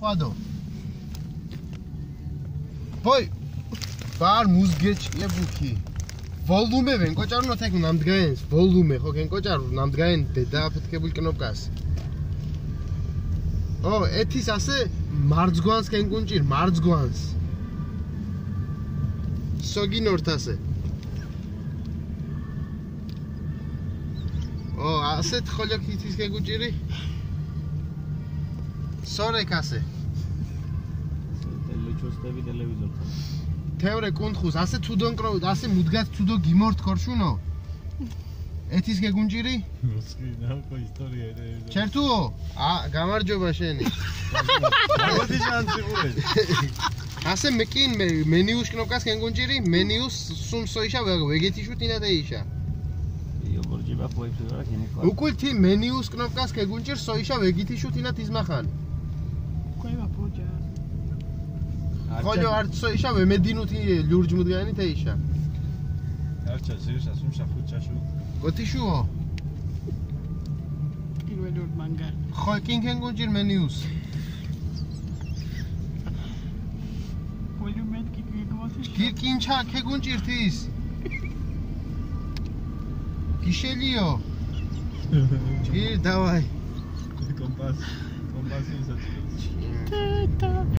ხვადო. Poi Bar muzgeçlebuki. Volume ven კოჭარნო თეკ ნამდგაენს volume ხო გენ კოჭარო ნამდგაენ დააფეთქებული კნოპკას. ო ეთის ასე მარცგვანს გენ კუნჭირ მარცგვანს. სოგინორთ ასე. ო ასეთ ხოლო ქითის გენ კუნჭირი. სორეკ ასე. ტელეჩოსტები ტელევიზორთან. თეორე კუნთხუს ასე თუდონ კრო ასე მუდგას თუდო გიმორთ ქორშუნო ეთის გეგუნჭირი მოსკინა ხო ისტორია ეს ჩერთუო გამარჯობა შენი მოდი ჟანციყურე ასე მეკინ მენიუს კნოპკას გეგუნჭირი მენიუს სუმ სოიშა ვეგეტიშუ თინა დაიშა იო გორჯიბა ხოიფსა რა გინიკვა უკულთი მენიუს კნოპკას გეგუნჭირ სოიშა ვეგეტიშუ თინა თიზმახან ყובה პოჯა ხოლო არცო იშა ვემედინუთი ლიურჯ მუდგანი თეიშა არჩა ზირსა სუმშა ხუჩაშუ გოთიშუო პირველ მანგა ხო კინგენ გუნჯირ მენიუს ვოლუმენ კიკიგოთიშ გირკინჩა ქეგუნჭირთის გიშელიო ჯი დავაი კომპასი